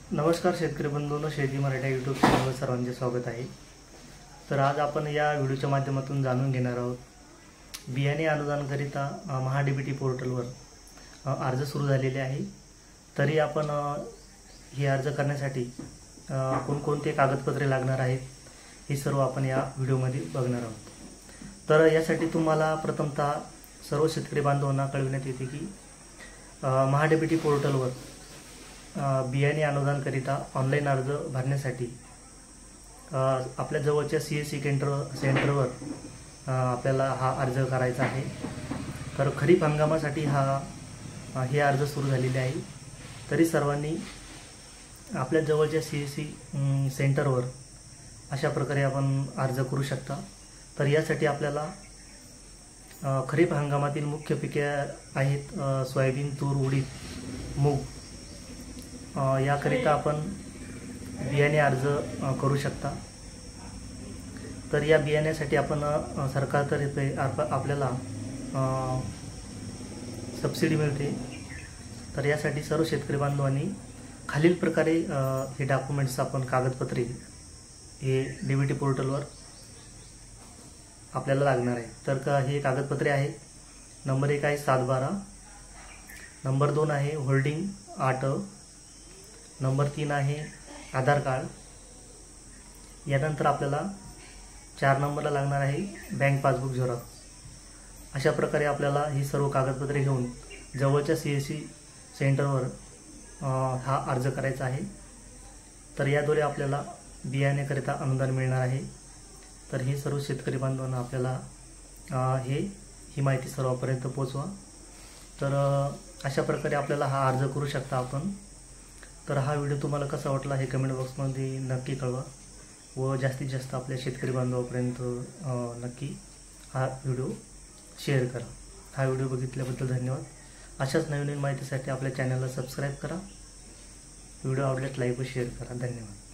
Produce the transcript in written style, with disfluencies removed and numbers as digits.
नमस्कार शेतकरी बंधूंनो, शेती मराठी यूट्यूब चॅनलवर सर्वांचे स्वागत आहे। तर आज आपण या व्हिडिओच्या माध्यमातून जाणून घेणार आहोत बियाणे अनुदानकरिता महाडीबीटी पोर्टलवर अर्ज सुरू झालेले आहे। तरी आपण हे अर्ज करण्यासाठी कोणकोणते कागदपत्रे लागणार आहेत हे सर्व आपण या व्हिडिओमध्ये बघणार आहोत। तर यासाठी तुम्हाला प्रथमतः सर्व शेतकरी बांधवांना कळविण्यात येते की महाडीबीटी पोर्टलवर बियाणे अनुदानकरिता ऑनलाईन अर्ज भरण्यासाठी आपल्या जवळच्या CSC सेंटरवर आपल्याला हा अर्ज करायचा आहे। तर खरीप हंगामासाठी हे अर्ज सुरू झालेले आहे। तरी सर्वांनी आपल्या जवळच्या CSC सेंटरवर अशा प्रकारे आपण अर्ज करू शकता। तर यासाठी आपल्याला खरीप हंगामातील मुख्य पिके आहेत सोयाबीन, तूर, उडीद, मूग याकरिता आपण बियाणे अर्ज करू शकता। तर या बियाण्यासाठी आपण सरकारतर्फे आपल्याला सबसिडी मिळते। तर यासाठी सर्व शेतकरी बांधवांनी खालील प्रकारे हे डॉक्युमेंट्स आपण कागदपत्रे हे डीबीटी पोर्टलवर आपल्याला लागणार आहे। तर हे कागदपत्रे आहेत, नंबर 1 आहे 7/12, नंबर 2 आहे होल्डिंग 8, नंबर 3 आहे आधार कार्ड, यानंतर आपल्याला 4 नंबरला लागणार आहे बँक पासबुक झेरॉक्स। अशा प्रकारे आपल्याला ही सर्व कागदपत्रे घेऊन जवळच्या CSC सेंटरवर हा अर्ज करायचा आहे। तर याद्वारे आपल्याला बियाण्याकरिता अनुदान मिळणार आहे। तर हे सर्व शेतकरी बांधवांना आपल्याला ही माहिती सर्वांपर्यंत पोहोचवा। तर अशा प्रकारे आपल्याला हा अर्ज करू शकता आपण। तर हा व्हिडिओ तुम्हाला कसा वाटला हे कमेंट बॉक्समध्ये नक्की कळवा व जास्तीत जास्त आपल्या शेतकरी बांधवांपर्यंत नक्की हा व्हिडिओ शेअर करा। हा व्हिडिओ बघितल्याबद्दल धन्यवाद। अशाच नवीन माहितीसाठी आपल्या चॅनलला सबस्क्राईब करा। व्हिडिओ आवडल्यास लाईक व शेअर करा। धन्यवाद।